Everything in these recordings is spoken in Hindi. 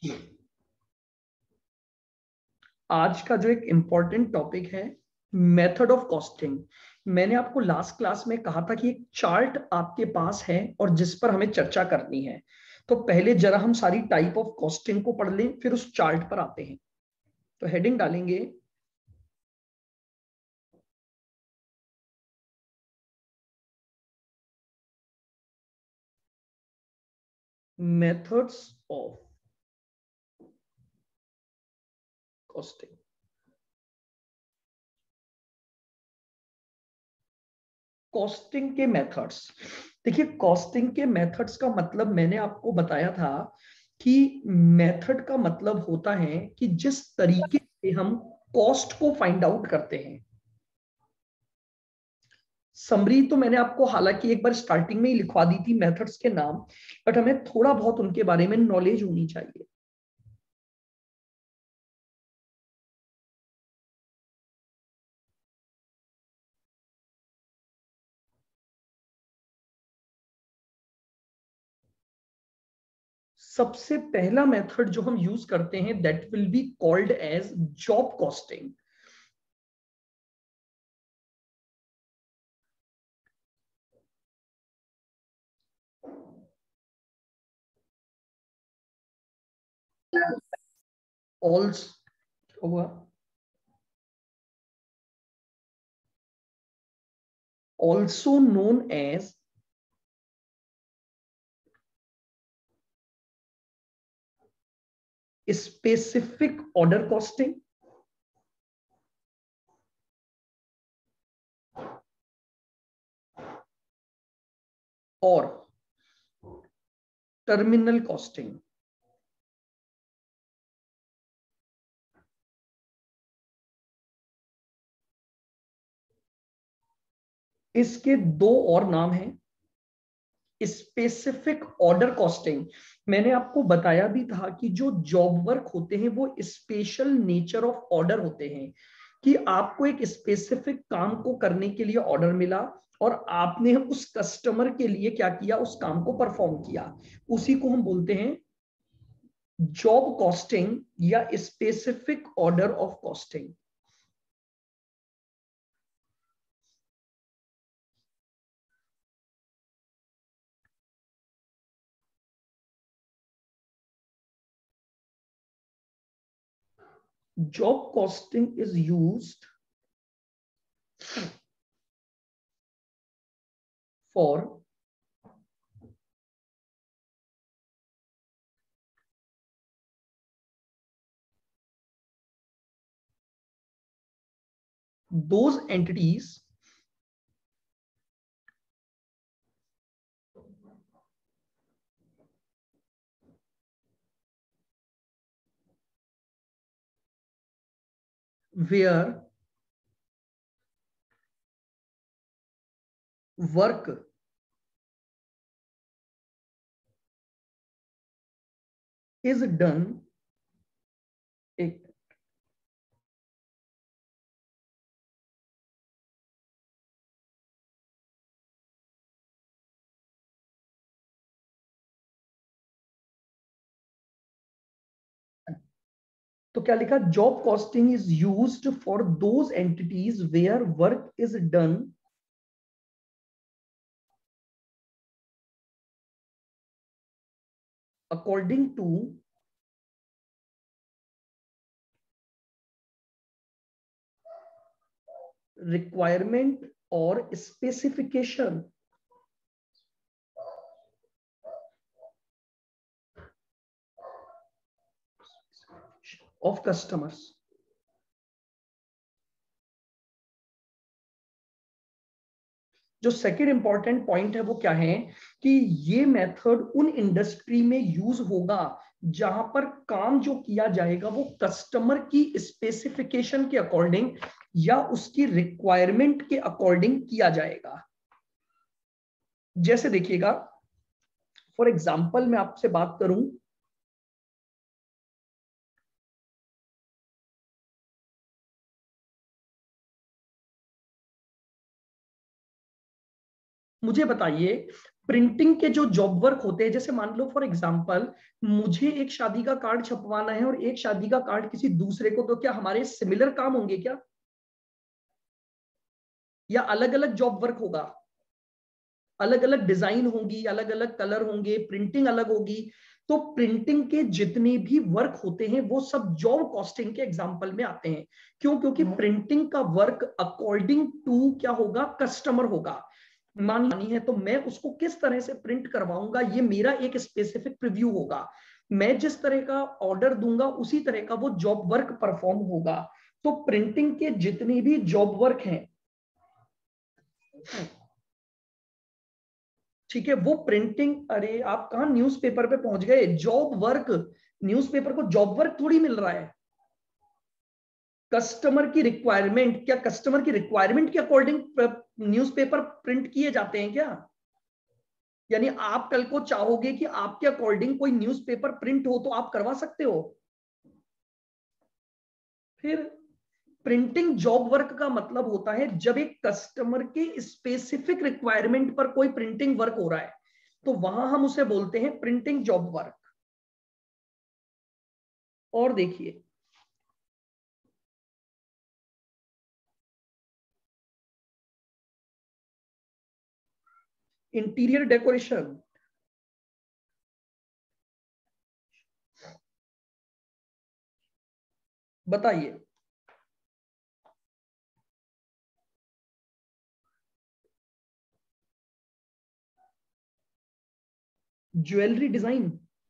आज का जो एक इंपॉर्टेंट टॉपिक है, मेथड ऑफ कॉस्टिंग। मैंने आपको लास्ट क्लास में कहा था कि एक चार्ट आपके पास है और जिस पर हमें चर्चा करनी है। तो पहले जरा हम सारी टाइप ऑफ कॉस्टिंग को पढ़ लें, फिर उस चार्ट पर आते हैं। तो हेडिंग डालेंगे मेथड्स ऑफ कॉस्टिंग। कॉस्टिंग के मेथड्स। देखिए, कॉस्टिंग के मेथड्स का मतलब मैंने आपको बताया था कि मेथड का मतलब होता है कि जिस तरीके से हम कॉस्ट को फाइंड आउट करते हैं। समरी तो मैंने आपको हालांकि एक बार स्टार्टिंग में ही लिखवा दी थी मेथड्स के नाम, बट हमें थोड़ा बहुत उनके बारे में नॉलेज होनी चाहिए। सबसे पहला मेथड जो हम यूज करते हैं that will be called as job costing. Also हुआ also known as specific order costing और टर्मिनल कॉस्टिंग। इसके दो और नाम हैं। स्पेसिफिक ऑर्डर कॉस्टिंग, मैंने आपको बताया भी था कि जो जॉब वर्क होते हैं वो स्पेशल नेचर ऑफ ऑर्डर होते हैं, कि आपको एक स्पेसिफिक काम को करने के लिए ऑर्डर मिला और आपने उस कस्टमर के लिए क्या किया, उस काम को परफॉर्म किया। उसी को हम बोलते हैं जॉब कॉस्टिंग या specific order of costing. Job costing is used for those entities where work is done। एक तो क्या लिखा, job costing is used for those entities where work is done according to requirement और स्पेसिफिकेशन ऑफ कस्टमर्स। जो सेकेंड इंपॉर्टेंट पॉइंट है वो क्या है कि ये मेथड उन इंडस्ट्री में यूज होगा जहां पर काम जो किया जाएगा वो कस्टमर की स्पेसिफिकेशन के अकॉर्डिंग या उसकी रिक्वायरमेंट के अकॉर्डिंग किया जाएगा। जैसे देखिएगा, फॉर एग्जाम्पल मैं आपसे बात करूं, मुझे बताइए प्रिंटिंग के जो जॉब वर्क होते हैं, जैसे मान लो फॉर एग्जांपल मुझे एक शादी का कार्ड छपवाना है और एक शादी का कार्ड किसी दूसरे को, तो क्या हमारे सिमिलर काम होंगे क्या, या अलग अलग जॉब वर्क होगा? अलग अलग डिजाइन होंगी, अलग अलग कलर होंगे, प्रिंटिंग अलग होगी। तो प्रिंटिंग के जितने भी वर्क होते हैं वो सब जॉब कॉस्टिंग के एग्जांपल में आते हैं। क्यों? क्योंकि प्रिंटिंग का वर्क अकॉर्डिंग टू क्या होगा, कस्टमर होगा। मानी है तो मैं उसको किस तरह से प्रिंट करवाऊंगा, ये मेरा एक स्पेसिफिक प्रीव्यू होगा। मैं जिस तरह का ऑर्डर दूंगा उसी तरह का वो जॉब वर्क परफॉर्म होगा। तो प्रिंटिंग के जितने भी जॉब वर्क हैं, ठीक है, वो प्रिंटिंग, अरे आप कहां न्यूज़पेपर पे पहुंच गए, जॉब वर्क। न्यूज़पेपर को जॉब वर्क थोड़ी मिल रहा है। कस्टमर की रिक्वायरमेंट, क्या कस्टमर की रिक्वायरमेंट के अकॉर्डिंग न्यूज़पेपर प्रिंट किए जाते हैं क्या? यानी आप कल को चाहोगे कि आपके अकॉर्डिंग कोई न्यूज़पेपर प्रिंट हो तो आप करवा सकते हो। फिर प्रिंटिंग जॉब वर्क का मतलब होता है जब एक कस्टमर के स्पेसिफिक रिक्वायरमेंट पर कोई प्रिंटिंग वर्क हो रहा है, तो वहां हम उसे बोलते हैं प्रिंटिंग जॉब वर्क। और देखिए, इंटीरियर डेकोरेशन, बताइए। ज्वेलरी डिजाइन,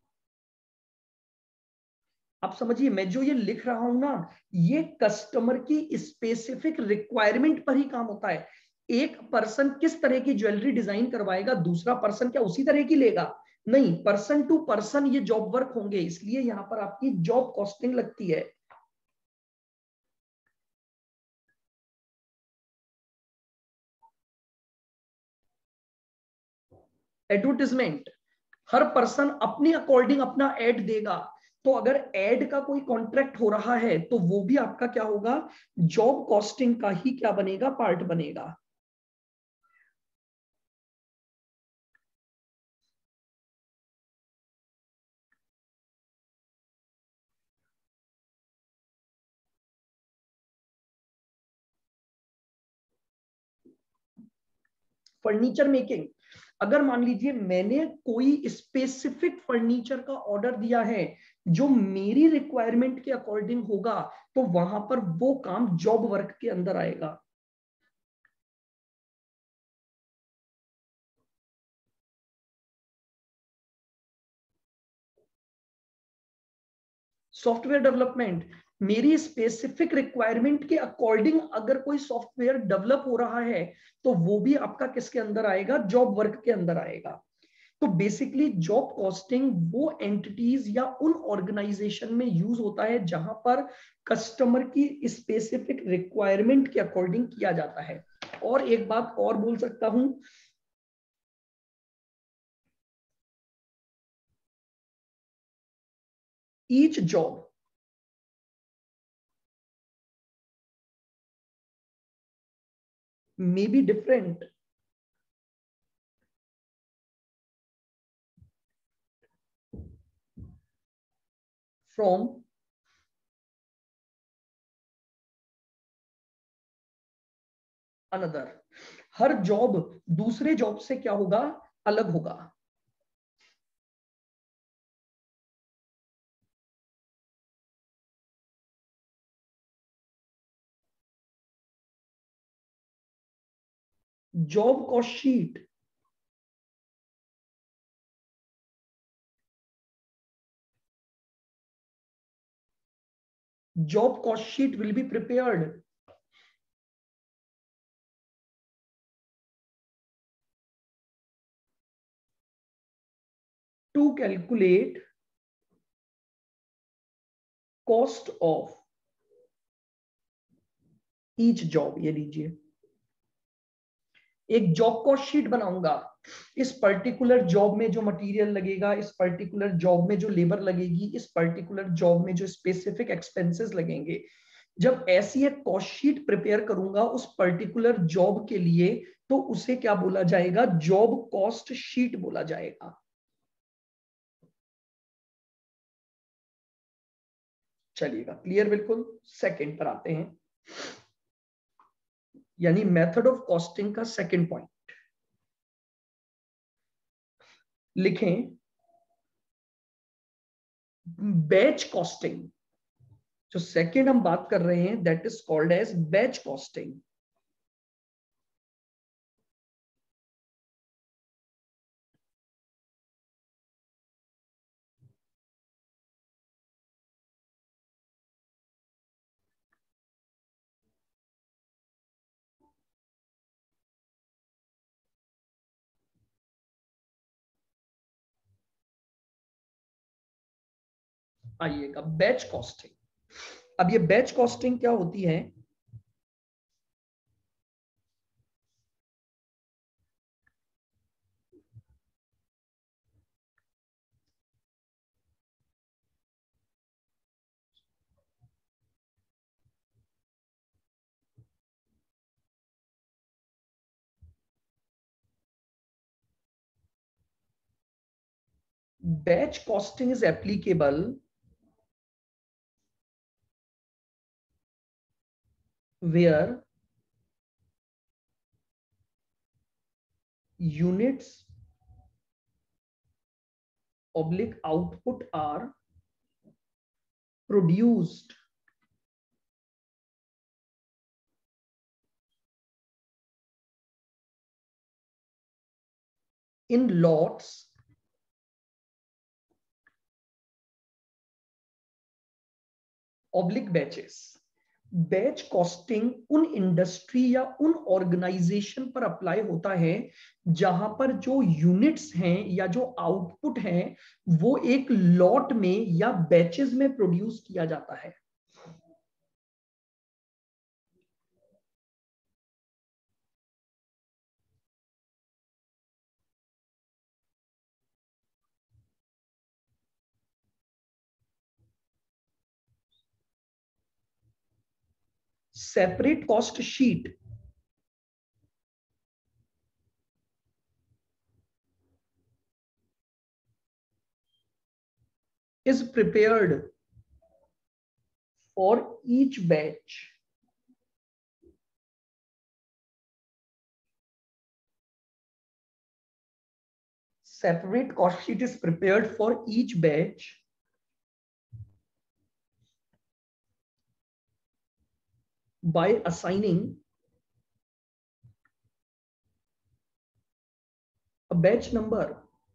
आप समझिए मैं जो ये लिख रहा हूं ना, ये कस्टमर की स्पेसिफिक रिक्वायरमेंट पर ही काम होता है। एक पर्सन किस तरह की ज्वेलरी डिजाइन करवाएगा, दूसरा पर्सन क्या उसी तरह की लेगा? नहीं, पर्सन टू पर्सन ये जॉब वर्क होंगे, इसलिए यहां पर आपकी जॉब कॉस्टिंग लगती है। एडवर्टिजमेंट, हर पर्सन अपने अकॉर्डिंग अपना एड देगा। तो अगर एड का कोई कॉन्ट्रैक्ट हो रहा है तो वो भी आपका क्या होगा, जॉब कॉस्टिंग का ही क्या बनेगा, पार्ट बनेगा। फर्नीचर मेकिंग, अगर मान लीजिए मैंने कोई स्पेसिफिक फर्नीचर का ऑर्डर दिया है जो मेरी रिक्वायरमेंट के अकॉर्डिंग होगा, तो वहां पर वो काम जॉब वर्क के अंदर आएगा। सॉफ्टवेयर डेवलपमेंट, मेरी स्पेसिफिक रिक्वायरमेंट के अकॉर्डिंग अगर कोई सॉफ्टवेयर डेवलप हो रहा है तो वो भी आपका किसके अंदर आएगा, जॉब वर्क के अंदर आएगा। तो बेसिकली जॉब कॉस्टिंग वो एंटिटीज या उन ऑर्गेनाइजेशन में यूज होता है जहां पर कस्टमर की स्पेसिफिक रिक्वायरमेंट के अकॉर्डिंग किया जाता है। और एक बात और बोल सकता हूं, each job may be different from another। हर जॉब दूसरे जॉब से क्या होगा, अलग होगा। Job cost sheet, job cost sheet will be prepared to calculate cost of each job। ये लीजिए, एक जॉब कॉस्ट शीट बनाऊंगा, इस पर्टिकुलर जॉब में जो मटेरियल लगेगा, इस पर्टिकुलर जॉब में जो लेबर लगेगी, इस पर्टिकुलर जॉब में जो स्पेसिफिक एक्सपेंसेस लगेंगे, जब ऐसी एक कॉस्ट शीट प्रिपेयर करूंगा उस पर्टिकुलर जॉब के लिए, तो उसे क्या बोला जाएगा? जॉब कॉस्ट शीट बोला जाएगा। चलिएगा, क्लियर बिल्कुल। सेकंड पर आते हैं, यानी मेथड ऑफ कॉस्टिंग का सेकंड पॉइंट लिखें, बैच कॉस्टिंग। जो सेकंड हम बात कर रहे हैं that is called as batch costing. आइएगा, बैच कॉस्टिंग। अब ये बैच कॉस्टिंग क्या होती है? Batch costing is applicable where units oblique output are produced in lots oblique batches। Batch costing उन इंडस्ट्री या उन ऑर्गेनाइजेशन पर अप्लाई होता है जहां पर जो यूनिट्स हैं या जो आउटपुट है वो एक लॉट में या बैचेस में प्रोड्यूस किया जाता है। Separate cost sheet is prepared for each batch separate cost sheet is prepared for each batch by assigning a batch number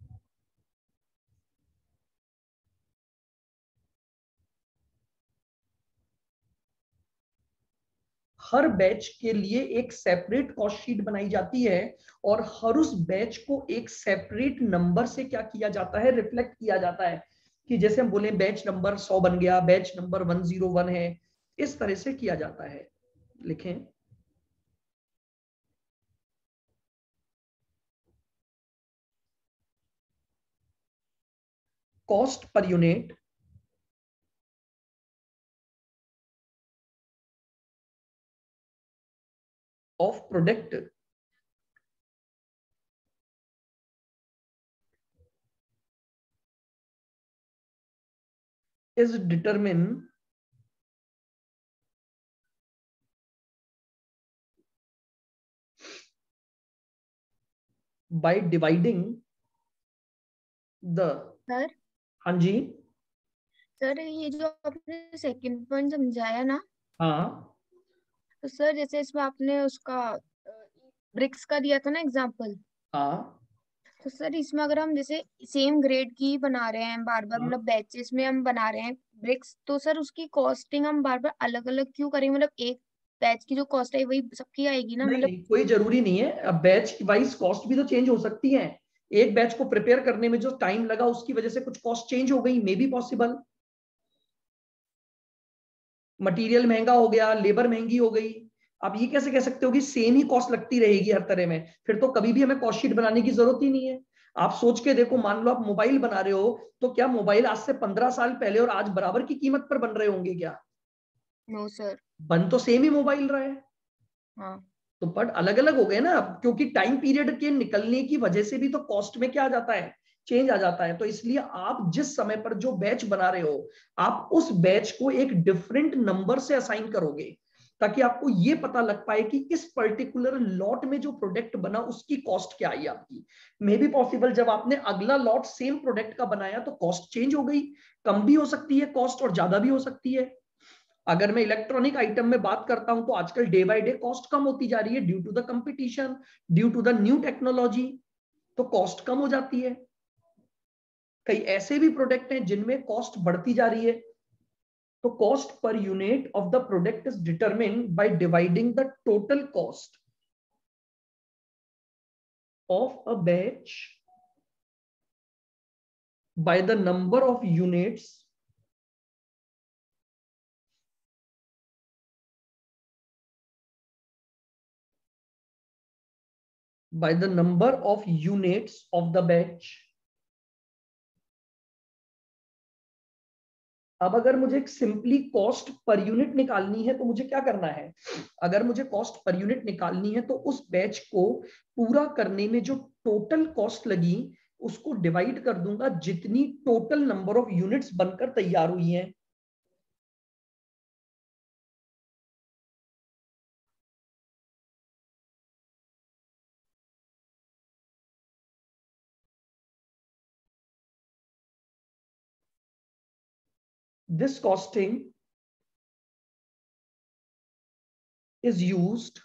हर बैच के लिए एक सेपरेट कॉस्ट शीट बनाई जाती है और हर उस बैच को एक सेपरेट नंबर से क्या किया जाता है? रिफ्लेक्ट किया जाता है। कि जैसे हम बोले बैच नंबर 100 बन गया, बैच नंबर 101 है, इस तरह से किया जाता है। लिखें, cost per unit of product is determined by dividing the sir हाँ जी सर ये जो आपने सेकंड पॉइंट समझाया ना, हाँ तो सर जैसे इसमें आपने उसका ब्रिक्स का दिया था ना एग्जांपल, हाँ तो सर इसमें अगर हम जैसे सेम ग्रेड की बना रहे हैं बार बार, हाँ। मतलब बैचेस में हम बना रहे हैं ब्रिक्स, तो सर उसकी कॉस्टिंग हम बार बार अलग अलग क्यों करेंगे? मतलब एक बैच की जो कॉस्ट है वही सबकी आएगी ना, नहीं मतलब। नहीं, कोई जरूरी नहीं है। अब बैच वाइज कॉस्ट भी तो चेंज हो सकती है। एक बैच को प्रिपेयर करने में जो टाइम लगा उसकी वजह से कुछ कॉस्ट चेंज हो गई, मे बी पॉसिबल। मटेरियल महंगा हो गया, लेबर महंगी हो गई। आप ये कैसे कह सकते हो कि सेम ही कॉस्ट लगती रहेगी हर तरह में? फिर तो कभी भी हमें कॉस्ट शीट बनाने की जरूरत ही नहीं है। आप सोच के देखो, मान लो आप मोबाइल बना रहे हो, तो क्या मोबाइल आज से 15 साल पहले और आज बराबर की कीमत पर बन रहे होंगे क्या? No sir. बन तो सेम ही मोबाइल रहा है, हाँ। तो बट अलग अलग हो गए ना अब, क्योंकि टाइम पीरियड के निकलने की वजह से भी तो कॉस्ट में क्या आ जाता है, चेंज आ जाता है। तो इसलिए आप जिस समय पर जो बैच बना रहे हो, आप उस बैच को एक डिफरेंट नंबर से असाइन करोगे, ताकि आपको ये पता लग पाए कि इस पर्टिकुलर लॉट में जो प्रोडक्ट बना उसकी कॉस्ट क्या आई आपकी। मे बी पॉसिबल जब आपने अगला लॉट सेम प्रोडक्ट का बनाया तो कॉस्ट चेंज हो गई, कम भी हो सकती है कॉस्ट और ज्यादा भी हो सकती है। अगर मैं इलेक्ट्रॉनिक आइटम में बात करता हूं तो आजकल डे बाय डे कॉस्ट कम होती जा रही है due to the competition, due to the new technology, तो कॉस्ट कम हो जाती है। कई ऐसे भी प्रोडक्ट हैं जिनमें कॉस्ट बढ़ती जा रही है। तो cost per unit of the product is determined by dividing the total cost of a batch by the number of units by the number of units of the batch। अब अगर मुझे एक सिंपली कॉस्ट पर यूनिट निकालनी है तो मुझे क्या करना है, अगर मुझे कॉस्ट पर यूनिट निकालनी है तो उस बैच को पूरा करने में जो टोटल कॉस्ट लगी उसको डिवाइड कर दूंगा जितनी टोटल नंबर ऑफ यूनिट्स बनकर तैयार हुई हैं। This costing is used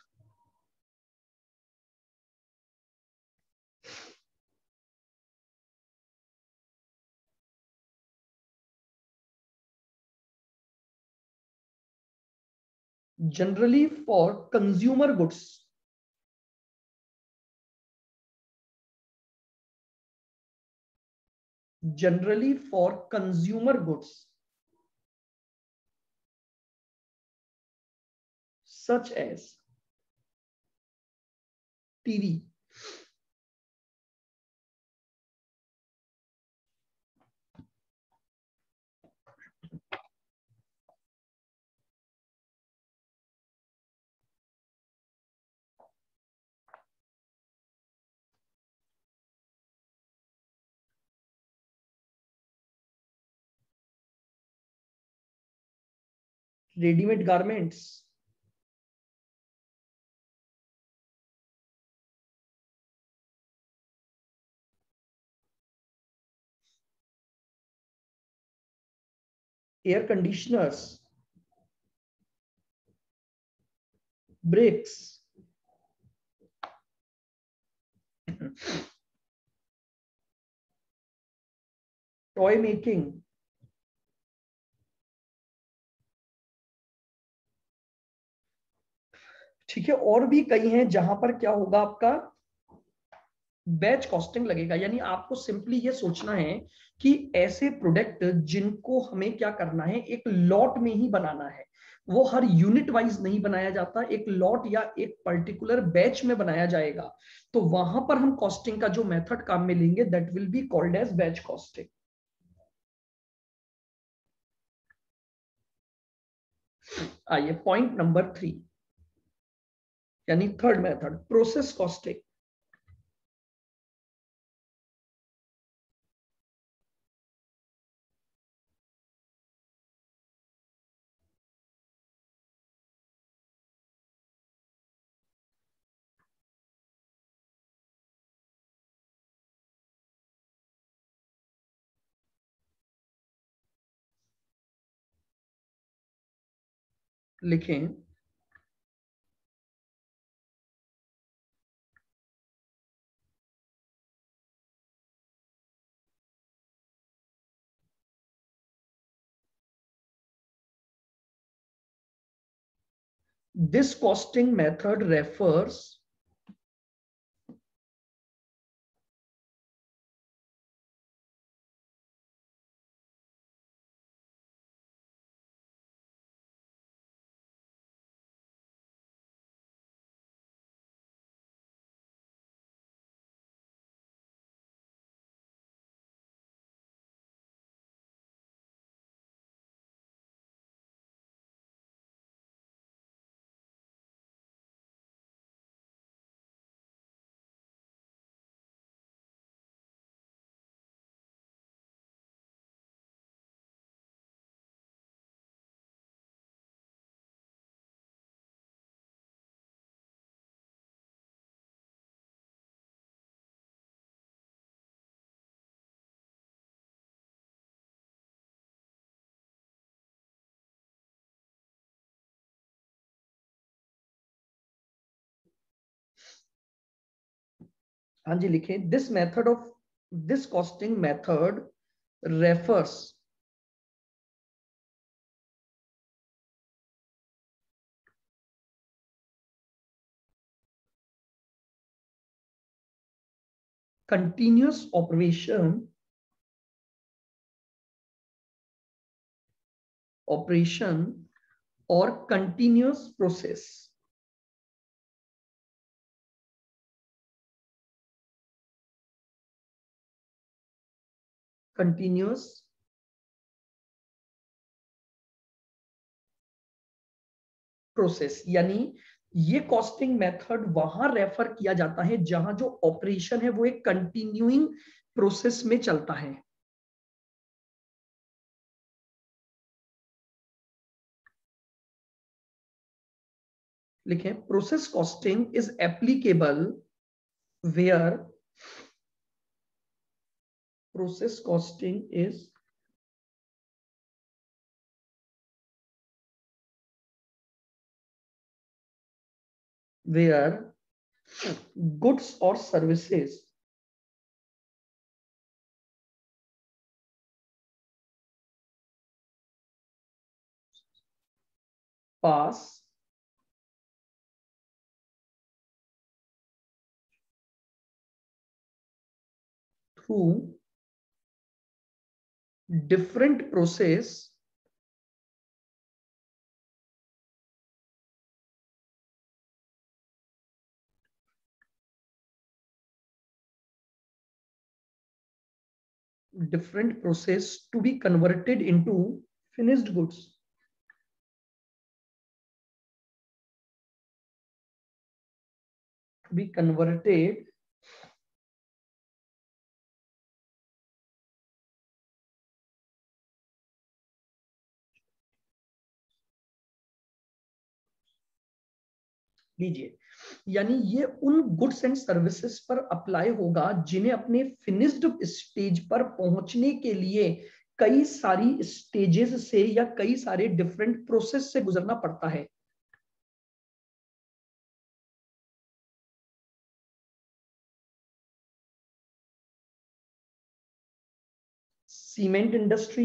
generally for consumer goods, generally for consumer goods such as TV। Readymade garments, air conditioners, brakes, toy making, ठीक है, और भी कई हैं जहां पर क्या होगा आपका बैच कॉस्टिंग लगेगा। यानी आपको सिंपली ये सोचना है कि ऐसे प्रोडक्ट जिनको हमें क्या करना है, एक लॉट में ही बनाना है, वो हर यूनिट वाइज नहीं बनाया जाता, एक लॉट या एक पर्टिकुलर बैच में बनाया जाएगा। तो वहां पर हम कॉस्टिंग का जो मेथड काम में लेंगे that will be called as batch costing. आइए पॉइंट नंबर 3, यानी थर्ड मेथड, प्रोसेस कॉस्टिंग। लिखें, this costing method refers हाँ जी लिखें, this costing method refers continuous operation or continuous process. Continuous process, यानी ये कॉस्टिंग मेथड वहां रेफर किया जाता है जहां जो ऑपरेशन है वो एक कंटिन्यूइंग प्रोसेस में चलता है। लिखें, process costing is applicable where process costing is where goods और services pass through different process to be converted into finished goods. To be converted लीजिए, यानी ये उन गुड्स एंड सर्विसेज पर अप्लाई होगा जिन्हें अपने फिनिश्ड स्टेज पर पहुंचने के लिए कई सारी स्टेजेस से या कई सारे डिफरेंट प्रोसेस से गुजरना पड़ता है। Cement industry,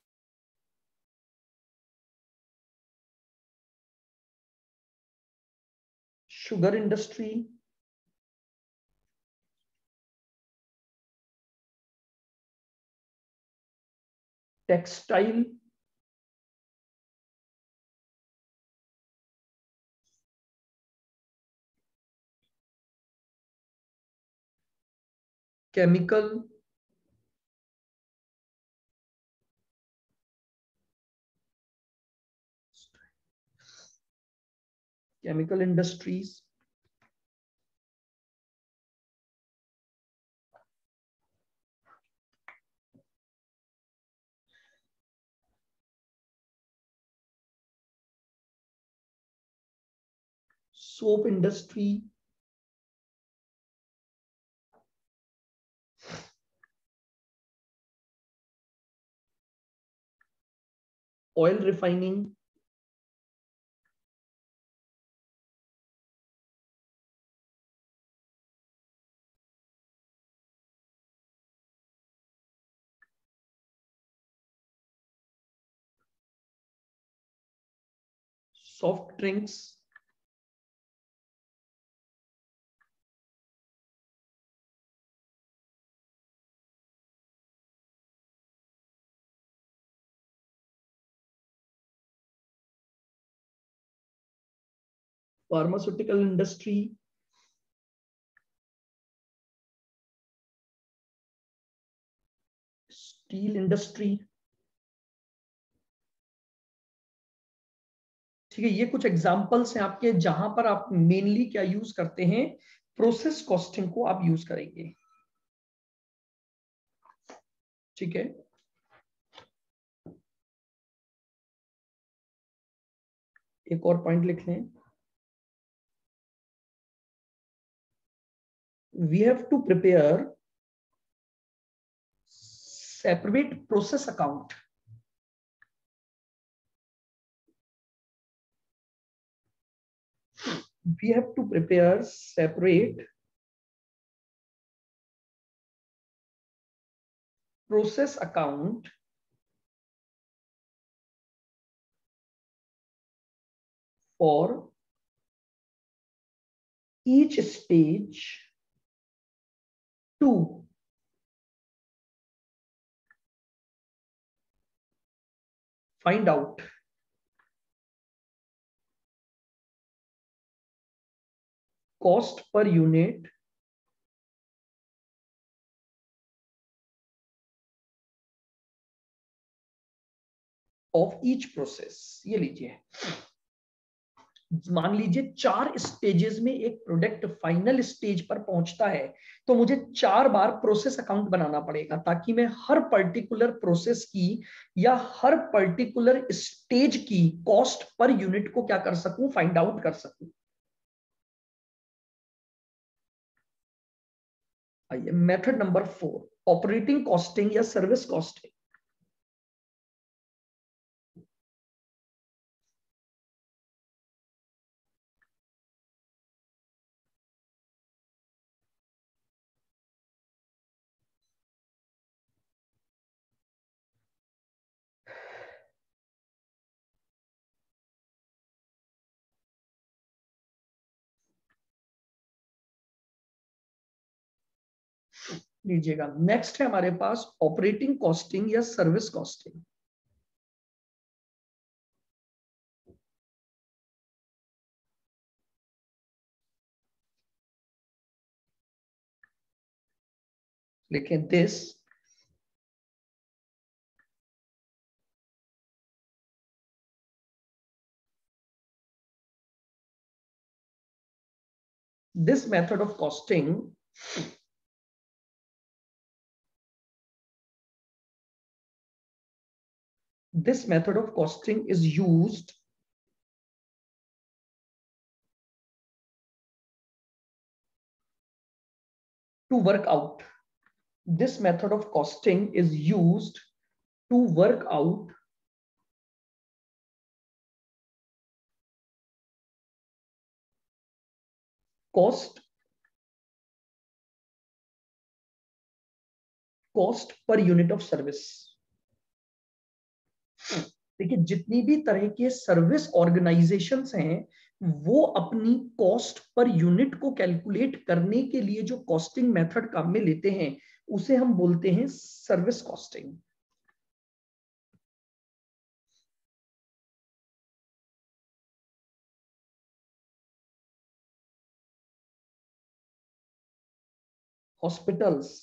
sugar industry, textile, chemical, chemical industries, soap industry, oil refining, soft drinks, pharmaceutical industry, steel industry. ठीक है, ये कुछ एग्जांपल्स हैं आपके जहां पर आप मेनली क्या यूज करते हैं, प्रोसेस कॉस्टिंग को आप यूज करेंगे। ठीक है, एक और पॉइंट लिख लें, we have to prepare separate process account we have to prepare separate process account for each stage to find out cost per unit of each process. ये लीजिए, मान लीजिए 4 स्टेजेस में एक प्रोडक्ट फाइनल स्टेज पर पहुंचता है, तो मुझे 4 बार प्रोसेस अकाउंट बनाना पड़ेगा ताकि मैं हर पर्टिकुलर प्रोसेस की या हर पर्टिकुलर स्टेज की कॉस्ट पर यूनिट को क्या कर सकूं, फाइंड आउट कर सकूं। आइए मेथड नंबर 4, ऑपरेटिंग कॉस्टिंग या सर्विस कॉस्टिंग। लीजिएगा, नेक्स्ट है हमारे पास ऑपरेटिंग कॉस्टिंग या सर्विस कॉस्टिंग। लिखें this method of costing is used to work out. This method of costing is used to work out cost per unit of service। देखिए, जितनी भी तरह के सर्विस ऑर्गेनाइजेशंस हैं, वो अपनी कॉस्ट पर यूनिट को कैलकुलेट करने के लिए जो कॉस्टिंग मेथड काम में लेते हैं, उसे हम बोलते हैं service costing. Hospitals,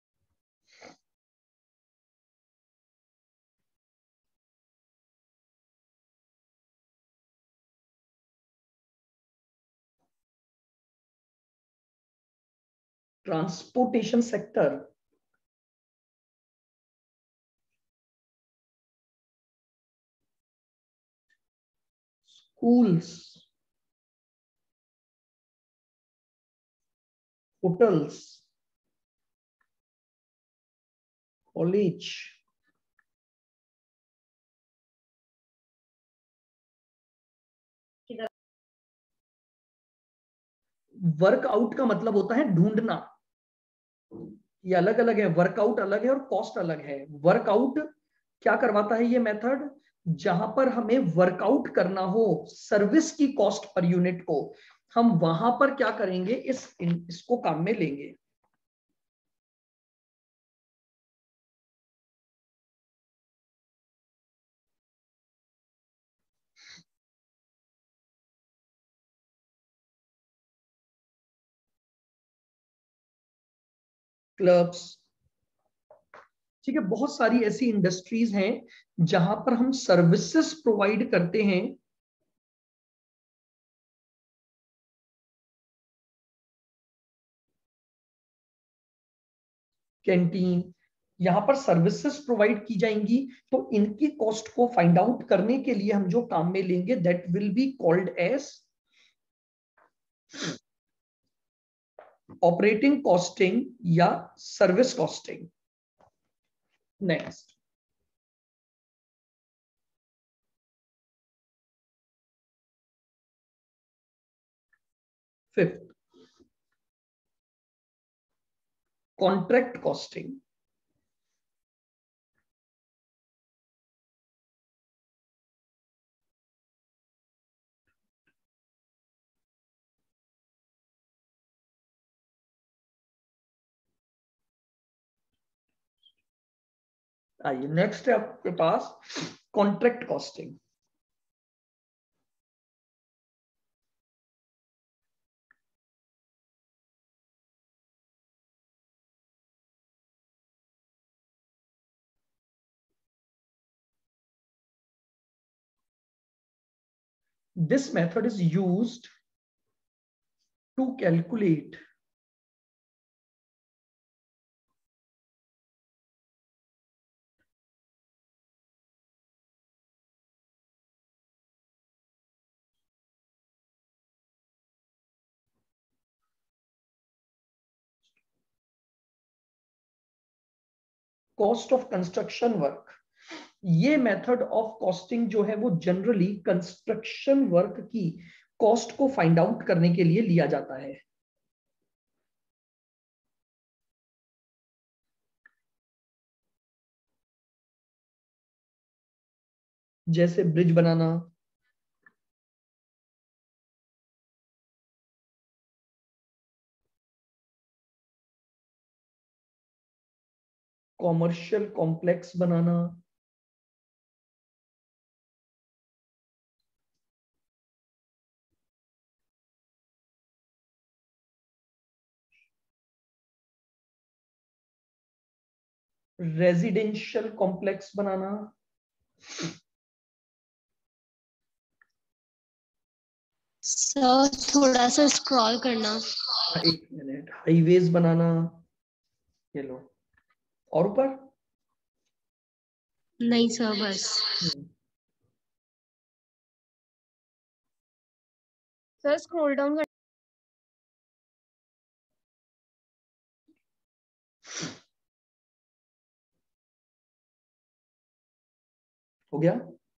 transportation sector, schools, hotels, college, workout का मतलब होता है ढूंढना। ये अलग अलग है, वर्कआउट अलग है और कॉस्ट अलग है। वर्कआउट क्या करवाता है ये मेथड, जहां पर हमें वर्कआउट करना हो सर्विस की कॉस्ट पर यूनिट को, हम वहां पर क्या करेंगे, इसको काम में लेंगे। क्लब्स, ठीक है, बहुत सारी ऐसी इंडस्ट्रीज हैं जहां पर हम सर्विसेज प्रोवाइड करते हैं। कैंटीन, यहाँ पर सर्विसेज प्रोवाइड की जाएंगी, तो इनकी कॉस्ट को फाइंड आउट करने के लिए हम जो काम में लेंगे, that will be called as operating costing या service costing. Next, fifth, contract costing. आइए नेक्स्ट है आपके पास contract costing. This method is used to calculate cost of construction work. ये मेथड ऑफ कॉस्टिंग जो है वो जनरली कंस्ट्रक्शन वर्क की कॉस्ट को फाइंड आउट करने के लिए लिया जाता है। जैसे ब्रिज बनाना, कॉमर्शियल कॉम्प्लेक्स बनाना, रेजिडेंशियल कॉम्प्लेक्स बनाना, सर थोड़ा सा स्क्रॉल करना। एक मिनट, हाईवेज बनाना, ये लो, और ऊपर नहीं सर बस। सर स्क्रॉल डाउन कर। हो गया।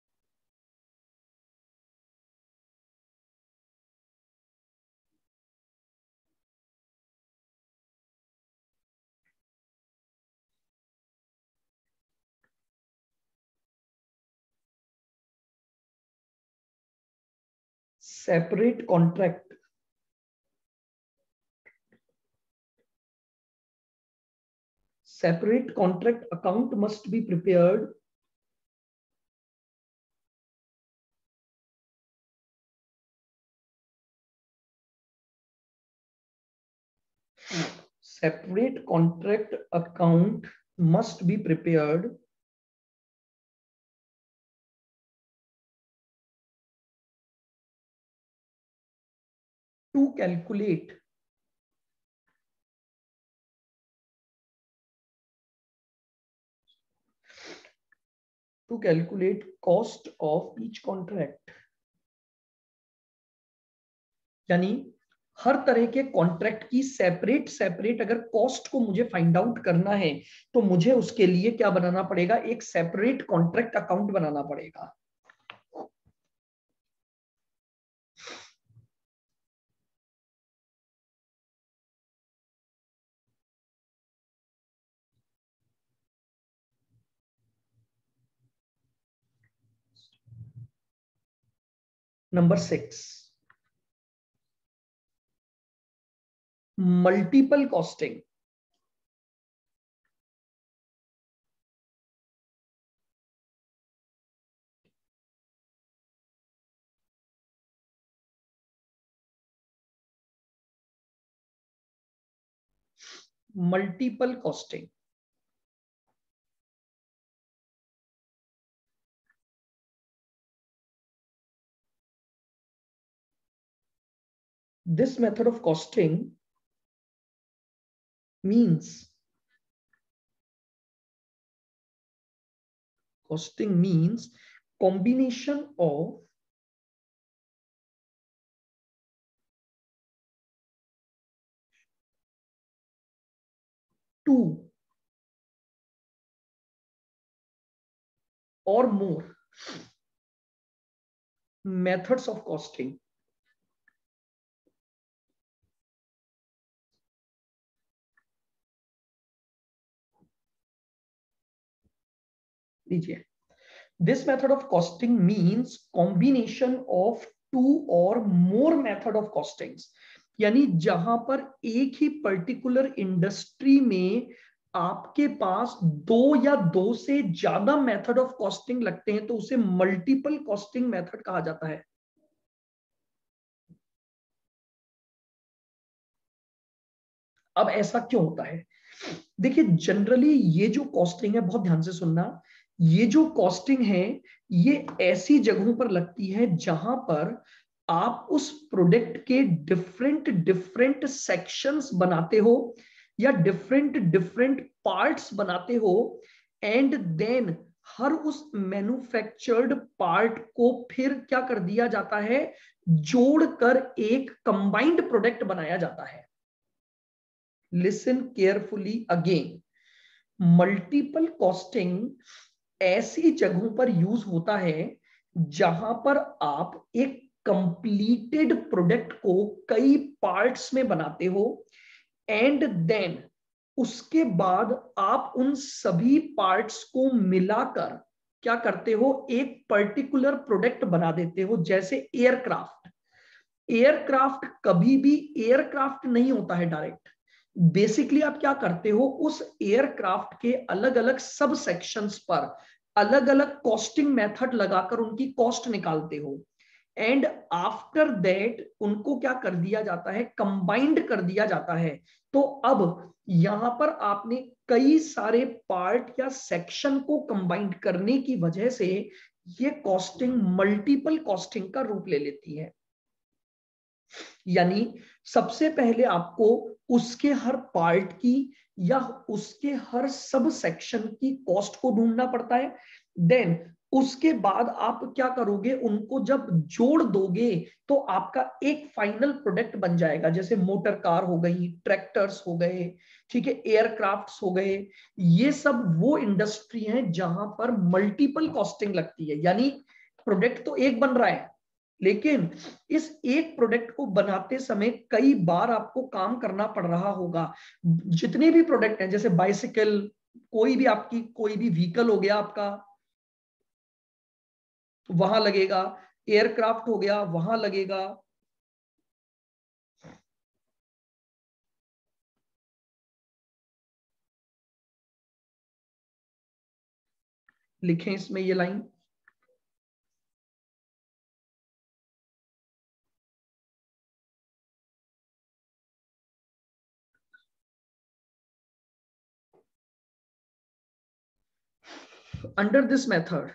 Separate contract, separate contract account must be prepared separate contract account must be prepared to calculate cost of each contract। यानी हर तरह के कॉन्ट्रैक्ट की सेपरेट अगर कॉस्ट को मुझे फाइंड आउट करना है तो मुझे उसके लिए क्या बनाना पड़ेगा, एक सेपरेट कॉन्ट्रैक्ट अकाउंट बनाना पड़ेगा। Number 6, multiple costing. Multiple costing, this method of costing means combination of two or more methods of costing। लीजिए, this method of costing means combination of two or more method of costings। यानी जहां पर एक ही पर्टिकुलर इंडस्ट्री में आपके पास दो या दो से ज्यादा मेथड ऑफ कॉस्टिंग लगते हैं तो उसे मल्टीपल कॉस्टिंग मेथड कहा जाता है। अब ऐसा क्यों होता है? देखिए, जनरली ये जो कॉस्टिंग है, बहुत ध्यान से सुनना, ये जो कॉस्टिंग है ये ऐसी जगहों पर लगती है जहां पर आप उस प्रोडक्ट के डिफरेंट डिफरेंट सेक्शंस बनाते हो या डिफरेंट डिफरेंट पार्ट्स बनाते हो, एंड देन हर उस मैन्युफैक्चर्ड पार्ट को फिर क्या कर दिया जाता है, जोड़कर एक कंबाइंड प्रोडक्ट बनाया जाता है। Listen carefully again, multiple costing ऐसी जगहों पर यूज होता है जहां पर आप एक कंप्लीटेड प्रोडक्ट को कई पार्ट्स में बनाते हो, एंड देन उसके बाद आप उन सभी पार्ट्स को मिलाकर क्या करते हो, एक पर्टिकुलर प्रोडक्ट बना देते हो। जैसे एयरक्राफ्ट, एयरक्राफ्ट कभी भी एयरक्राफ्ट नहीं होता है डायरेक्ट। बेसिकली आप क्या करते हो, उस एयरक्राफ्ट के अलग अलग सब सेक्शंस पर अलग अलग कॉस्टिंग मेथड लगाकर उनकी कॉस्ट निकालते हो, एंड आफ्टर दैट उनको क्या कर दिया जाता है, कंबाइंड कर दिया जाता है। तो अब यहां पर आपने कई सारे पार्ट या सेक्शन को कंबाइंड करने की वजह से ये कॉस्टिंग मल्टीपल कॉस्टिंग का रूप ले लेती है। यानी सबसे पहले आपको उसके हर पार्ट की या उसके हर सब सेक्शन की कॉस्ट को ढूंढना पड़ता है। देन उसके बाद आप क्या करोगे, उनको जब जोड़ दोगे तो आपका एक फाइनल प्रोडक्ट बन जाएगा। जैसे मोटर कार हो गई, ट्रैक्टर्स हो गए, ठीक है, एयरक्राफ्ट्स हो गए। ये सब वो इंडस्ट्री है जहां पर मल्टीपल कॉस्टिंग लगती है। यानी प्रोडक्ट तो एक बन रहा है, लेकिन इस एक प्रोडक्ट को बनाते समय कई बार आपको काम करना पड़ रहा होगा। जितने भी प्रोडक्ट हैं, जैसे बाइसिकल, कोई भी आपकी कोई भी व्हीकल हो गया आपका, वहां लगेगा, एयरक्राफ्ट हो गया वहां लगेगा। लिखें इसमें ये लाइन, अंडर दिस मेथड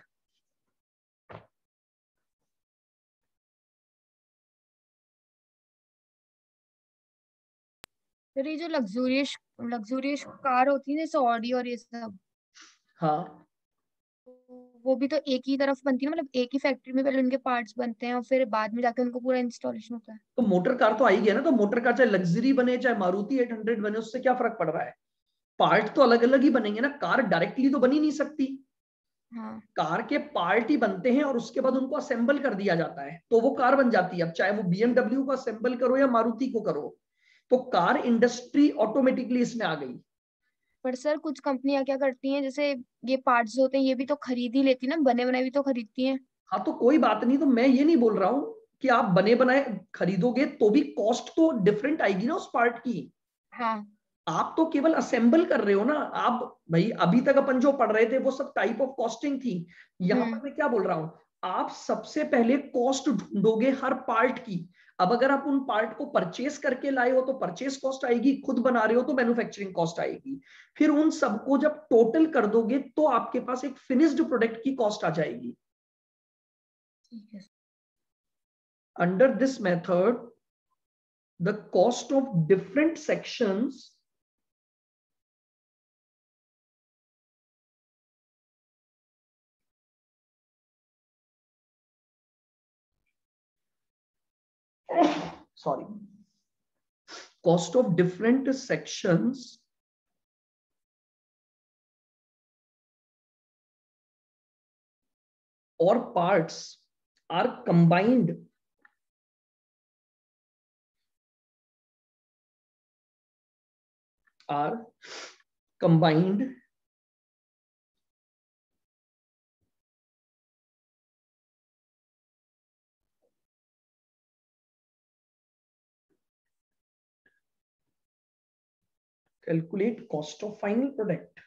फिर ये जो लग्जूरियस लग्जूरियस कार होती है जैसे ऑडी और ये सब, हाँ, वो भी तो एक ही तरफ बनती है ना, मतलब एक ही फैक्ट्री में पहले उनके पार्ट्स बनते हैं और फिर बाद में जाके उनको पूरा इंस्टॉलेशन होता है। तो मोटर कार तो आई गया ना, तो मोटर कार चाहे लग्जरी बने चाहे मारुति 800 बने, उससे क्या फर्क पड़ रहा है? पार्ट तो अलग अलग ही बनेंगे ना, कार डायरेक्टली तो बनी नहीं सकती। हाँ। कार के पार्ट ही बनते हैं और उसके बाद उनको असेंबल कर दिया जाता है तो वो कार बन जाती है। अब चाहे वो बीएमडब्ल्यू को असेंबल करो या मारुति को करो, तो कार इंडस्ट्री ऑटोमेटिकली इसमें आ गई। पर सर कुछ कंपनियां क्या करती हैं, जैसे ये पार्ट्स होते हैं ये भी तो खरीद ही लेती है ना, बने बनाए भी तो खरीदती हैं। हाँ, तो कोई बात नहीं, तो मैं ये नहीं बोल रहा हूं कि आप बने बनाए खरीदोगे तो भी कॉस्ट तो डिफरेंट आएगी ना उस पार्ट की। हाँ। आप तो केवल असेंबल कर रहे हो ना। आप भाई अभी तक अपन जो पढ़ रहे थे वो सब टाइप ऑफ कॉस्टिंग थी। यहां पर हम्म। मैं क्या बोल रहा हूं, आप सबसे पहले कॉस्ट ढूंढोगे हर पार्ट की। अब अगर आप उन पार्ट को परचेस करके लाए हो तो परचेस कॉस्ट आएगी, खुद बना रहे हो तो मैन्युफैक्चरिंग कॉस्ट आएगी। फिर उन सबको जब टोटल कर दोगे तो आपके पास एक फिनिश्ड प्रोडक्ट की कॉस्ट आ जाएगी। ठीक है। Under this method the cost of different sections sorry, cost of different sections or parts are combined are combined calculate cost of final product.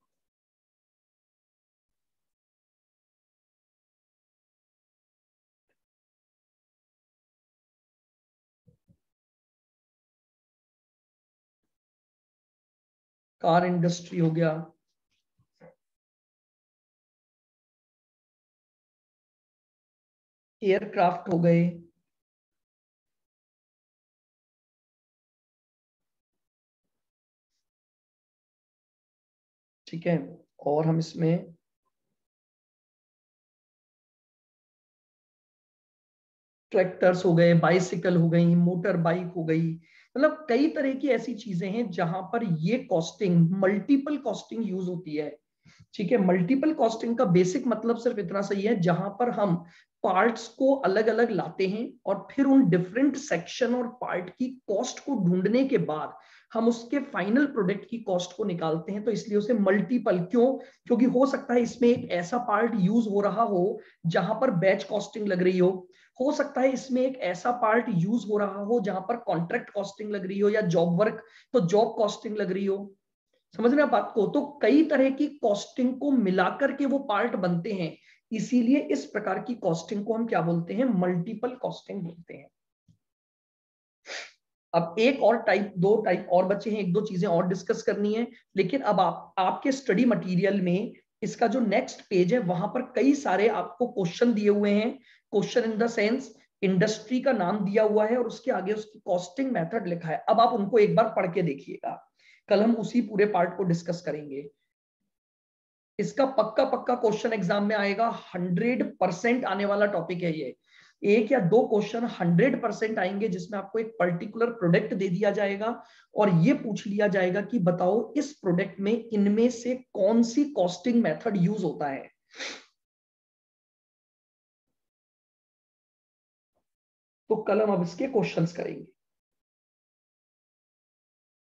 Car industry हो गया, एयरक्राफ्ट हो गए, ठीक है, और हम इसमें ट्रैक्टर्स हो गए, बाइसिकल हो गई, मोटर बाइक हो गई, मतलब कई तरह की ऐसी चीजें हैं जहां पर ये कॉस्टिंग, मल्टीपल कॉस्टिंग यूज होती है। ठीक है, मल्टीपल कॉस्टिंग का बेसिक मतलब सिर्फ इतना सही है, जहां पर हम पार्ट्स को अलग अलग लाते हैं और फिर उन डिफरेंट सेक्शन और पार्ट की कॉस्ट को ढूंढने के बाद हम उसके फाइनल प्रोडक्ट की कॉस्ट को निकालते हैं। तो इसलिए उसे मल्टीपल क्यों, क्योंकि हो सकता है इसमें एक ऐसा पार्ट यूज हो रहा हो जहां पर बैच कॉस्टिंग लग रही हो सकता है इसमें एक ऐसा पार्ट यूज हो रहा हो जहां पर कॉन्ट्रैक्ट कॉस्टिंग लग रही हो, या जॉब वर्क तो जॉब कॉस्टिंग लग रही हो। समझ रहे हैं बात को? तो कई तरह की कॉस्टिंग को मिलाकर के वो पार्ट बनते हैं, इसीलिए इस प्रकार की कॉस्टिंग को हम क्या बोलते हैं, मल्टीपल कॉस्टिंग बोलते हैं। अब एक और टाइप, दो टाइप और बचे हैं, एक दो चीजें और डिस्कस करनी है, लेकिन अब आपके स्टडी मटेरियल में इसका जो नेक्स्ट पेज है वहां पर कई सारे आपको क्वेश्चन दिए हुए हैं। Question in the sense industry का नाम दिया हुआ है और उसके आगे उसकी कॉस्टिंग मेथड लिखा है। अब आप उनको एक बार पढ़ के देखिएगा, कल हम उसी पूरे पार्ट को डिस्कस करेंगे। इसका पक्का पक्का क्वेश्चन एग्जाम में आएगा, 100% आने वाला टॉपिक है ये। एक या दो क्वेश्चन 100% आएंगे जिसमें आपको एक पर्टिकुलर प्रोडक्ट दे दिया जाएगा और ये पूछ लिया जाएगा कि बताओ इस प्रोडक्ट में इनमें से कौन सी कॉस्टिंग मेथड यूज होता है। तो कल हम अब इसके क्वेश्चंस करेंगे।